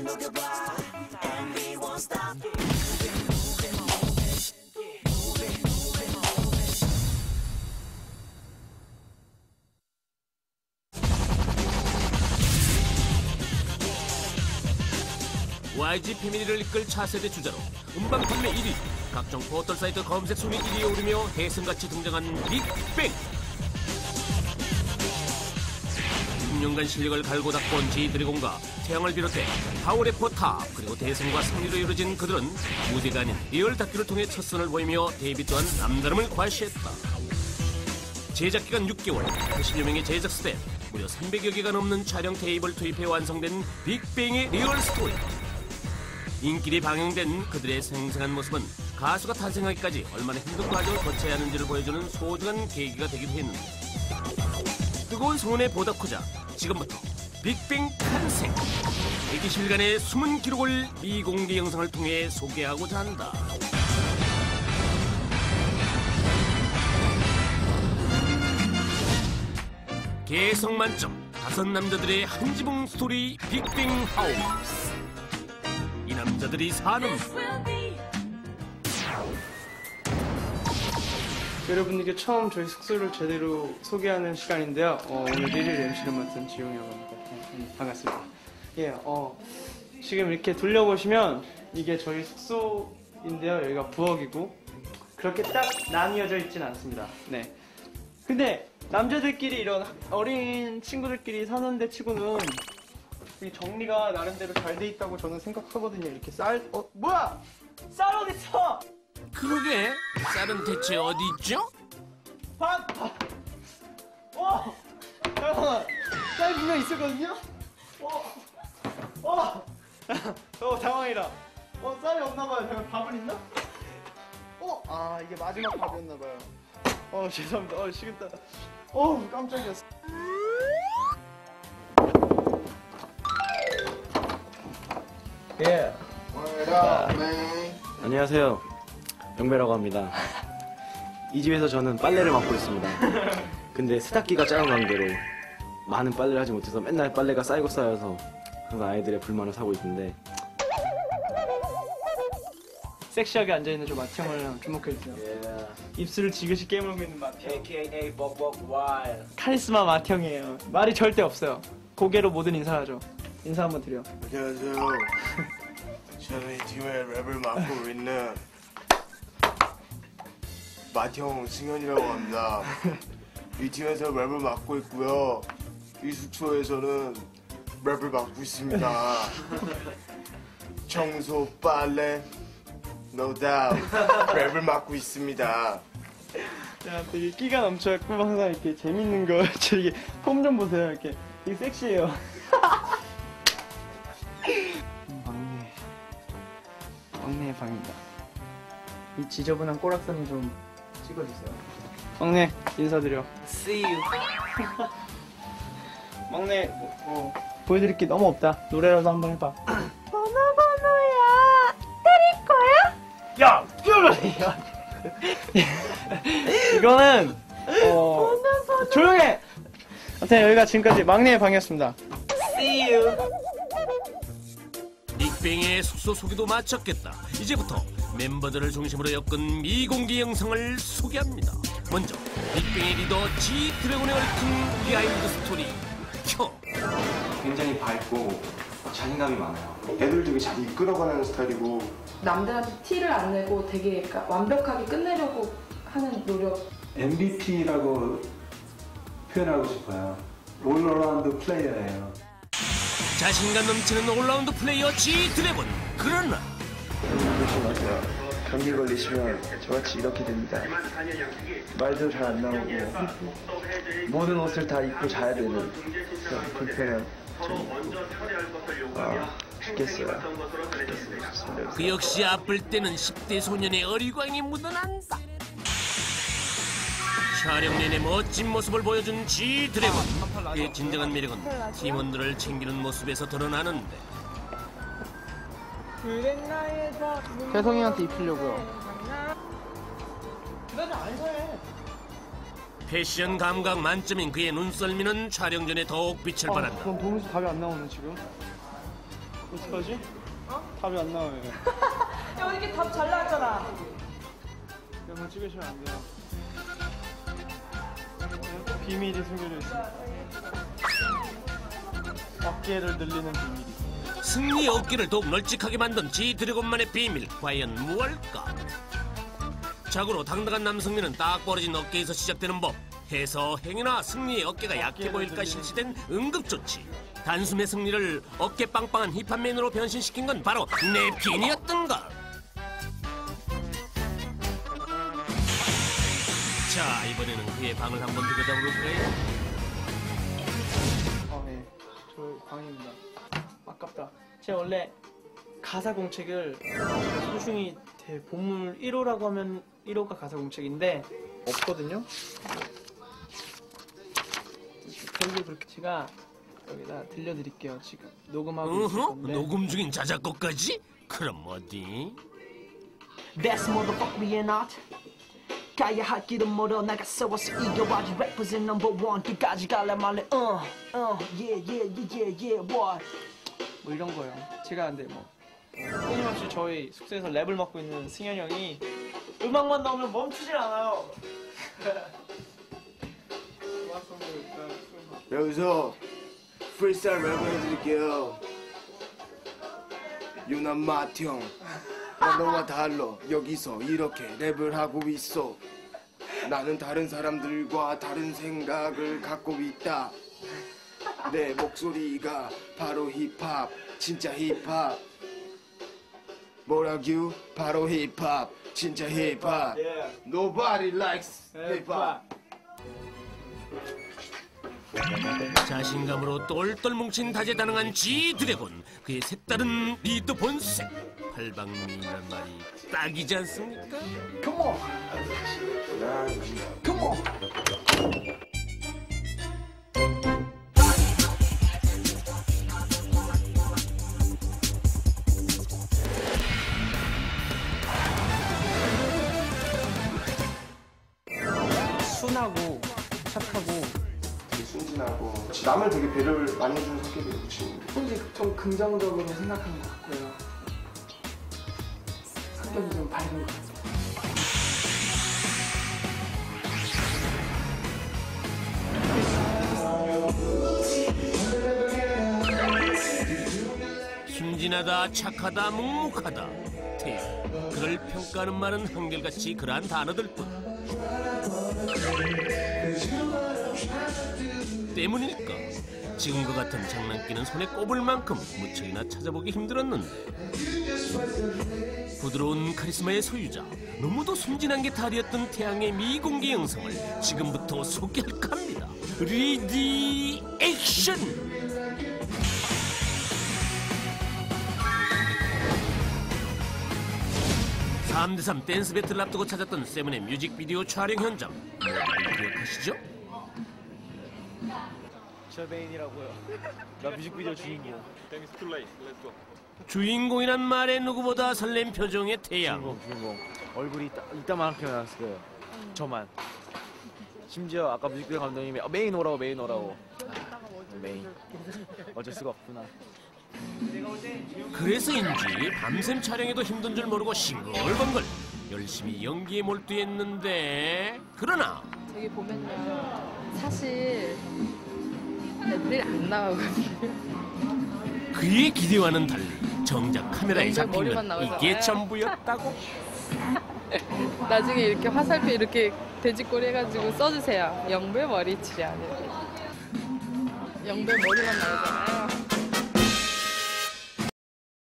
YG 패밀리를 이끌 차세대 주자로 음반 판매 1위, 각종 포털 사이트 검색 순위 1위에 오르며 대승같이 등장한 빅뱅. 6년간 실력을 갈고 닦아온 G-드래곤과 태양을 비롯해 파워래퍼 탑, 그리고 대승과 승리로 이루어진 그들은 무대가 아닌 리얼 다큐를 통해 첫 선을 보이며 데뷔 또한 남다름을 과시했다. 제작기간 6개월, 80여 명의 제작 스텝, 무려 300여 개가 넘는 촬영 테이블 투입해 완성된 빅뱅의 리얼 스토리. 인기리 방영된 그들의 생생한 모습은 가수가 탄생하기까지 얼마나 힘든 과정을 거쳐야 하는지를 보여주는 소중한 계기가 되기도 했는데, 뜨거운 소원에 보답하자 지금부터 빅뱅 탄생 120일간의 숨은 기록을 미공개 영상을 통해 소개하고자 한다. 개성 만점 5 남자들의 한 지붕 스토리 빅뱅 하우스. 이 남자들이 사는 여러분들께 처음 저희 숙소를 제대로 소개하는 시간인데요. 오늘 1일 MC를 맡은 지용이라고 합니다. 반갑습니다. 예, 지금 이렇게 둘러보시면 이게 저희 숙소인데요. 여기가 부엌이고 그렇게 딱 나뉘어져 있진 않습니다. 네. 근데 남자들끼리 이런 어린 친구들끼리 사는 데 치고는 정리가 나름대로 잘 돼 있다고 저는 생각하거든요. 이렇게 뭐야! 쌀 어딨어! 그러게, 쌀은 대체 어디 있죠? 잠깐만! 쌀 분명 있었거든요? 당황이다. 쌀이 없나봐요. 잠깐 밥은 있나? 이게 마지막 밥이었나봐요. 죄송합니다. 식은땀. 깜짝이야. 예. 안녕하세요. 영배라고 합니다. 이 집에서 저는 빨래를 맡고 있습니다. 근데 세탁기가 작은 관계로 많은 빨래를 하지 못해서 맨날 빨래가 쌓이고 쌓여서 항상 아이들의 불만을 사고 있는데, 섹시하게 앉아있는 저 마티형을 주목해주세요. 입술을 지그시 깨물고 있는 마티형. AKA 벅벅와일. 카리스마 마티형이에요. 말이 절대 없어요. 고개로 모든 인사를 하죠. 인사 한번 드려. 안녕하세요. 저는 이 팀의 랩을 맡고 있는 마티형 승현이라고 합니다. 이 팀에서 랩을 맡고 있고요. 이 숙소에서는 랩을 맡고 있습니다. 청소, 빨래, no doubt 랩을 맡고 있습니다. 야, 되게 끼가 넘쳐갖고 항상 이렇게 재밌는 거, 이렇게 폼 좀 보세요. 이렇게 되게 섹시해요. 막내의 방입니다. 이 지저분한 꼬락선이 좀 찍어주세요. 막내 인사드려. See you. 막내 보여드릴 게 너무 없다. 노래라도 한번 해봐. 번호야 때릴 거야? 야! 이거는 조용해! 아무튼 여기가 지금까지 막내의 방이었습니다. See you. 빅뱅의 숙소 소개도 마쳤겠다. 이제부터 멤버들을 중심으로 엮은 미공개 영상을 소개합니다. 먼저 빅뱅의 리더 G-드래곤에 얽힌 비하인드 스토리 켜. 굉장히 밝고 자신감이 많아요. 애들 되게 잘 이끌어가는 스타일이고 남들한테 티를 안 내고 되게 그러니까 완벽하게 끝내려고 하는 노력. MVP라고 표현하고 싶어요. 올어라운드 플레이어예요. 자신감 넘치는 올라운드 플레이어 G-드래곤. 그러나 조심하세요. 감기 걸리시면 저같이 이렇게 됩니다. 말도 잘 안 나오고 모든 옷을 다 입고 자야 되는 불편함 죽겠어요. 그 역시 아플 때는 10대 소년의 어리광이 묻어난다. 촬영 내내 멋진 모습을 보여준 G-드래곤. 그의 진정한 매력은 팀원들을 챙기는 모습에서 드러나는데, 혜성이한테 입히려고요. 패션 감각 만점인 그의 눈썰미는 촬영 전에 더욱 빛을 발한다. 그럼 보면서 답이 안 나오네 지금. 어떡하지? 답이 안 나와요. 야, 이렇게 답 잘 나왔잖아. 영상 찍으시면 안 돼요. 비밀이 숨겨져 있어요. 어깨를 늘리는 비밀이. 승리 어깨를 더욱 널찍하게 만든 G 드래곤만의 비밀 과연 무엇일까? 자고로 당당한 남승리는 딱 벌어진 어깨에서 시작되는 법. 해서 행위나 승리의 어깨가 약해 보일까 실시된 응급조치. 단숨에 승리를 어깨 빵빵한 힙합맨으로 변신시킨 건 바로 냅킨이었던 것. 자, 이번에는 그의 방을 한번 들여다볼까요? 네. 저 광입니다. 아깝다. 제가 원래 가사 공책을 소중히 보물 1호라고 하면 1호가 가사 공책인데 없거든요. 별로 그렇게 제가 여기다 들려드릴게요. 지금 녹음하고 있을 건데. 녹음 중인 자작곡까지? 그럼 어디? Best motherfucker we not. 가야 할 길은 멀어 나가 싸워서 이겨봐지 래퍼의 넘버 원 끝까지 갈래 말래 yeah what 뭐 이런 거요. 제가 근데 뭐 끊임없이 저희 숙소에서 랩을 맡고 있는 승현이 형이 음악만 나오면 멈추질 않아요. 여기서 프리스타일 랩을 해드릴게요. 유난 마형, 나 너와 달라. 여기서 이렇게 랩을 하고 있어. 나는 다른 사람들과 다른 생각을 갖고 있다. 내 목소리가 바로 힙합, 진짜 힙합. 뭐라규? 바로 힙합, 진짜 힙합. Nobody likes 힙합. 자신감으로 똘똘 뭉친 다재다능한 G 드래곤. 그의 색다른 리더 본색. 팔방미인이란 말이 딱이지 않습니까? Come on Come on 순하고 착하고 되게 순진하고 남을 되게 배려를 많이 해주는 성격이에요, 그 친구. 솔직히 좀 긍정적으로 생각하는 것 같고요. 성격이 좀 밝은 것 같아요. 순진하다, 착하다, 묵묵하다. 그를 평가하는 말은 한결같이 그러한 단어들뿐. 때문일까? 지금과 같은 장난기는 손에 꼽을 만큼 무척이나 찾아보기 힘들었는데 부드러운 카리스마의 소유자, 너무도 순진한 게 달이었던 태양의 미공개 영상을 지금부터 소개할까 합니다. 리디 액션! (3대3) 댄스 배틀을 앞두고 찾았던 세븐의 뮤직비디오 촬영 현장. 모두들 기억하시죠? 저 메인이라고요. 나 뮤직비디오 주인공. 주인공이란 말에 누구보다 설렘 표정의 태양. 주인공. 얼굴이 이따만하게 나왔을 거예요. 저만. 심지어 아까 뮤직비디오 감독님이 메인 오라고. 메인. 어쩔 수가 없구나. 그래서인지 밤샘 촬영에도 힘든 줄 모르고 싱글벙글 열심히 연기에 몰두했는데, 그러나 저기 보면요, 사실 애들이 안 나오거든요. 그의 기대와는 달리 정작 카메라에 연결 잡히면 머리만 나와서. 이게 전부였다고. 나중에 이렇게 화살표 이렇게 돼지꼬리 해가지고 써주세요. 영배 머리칠이 아니고 영배 머리만 나오잖아요.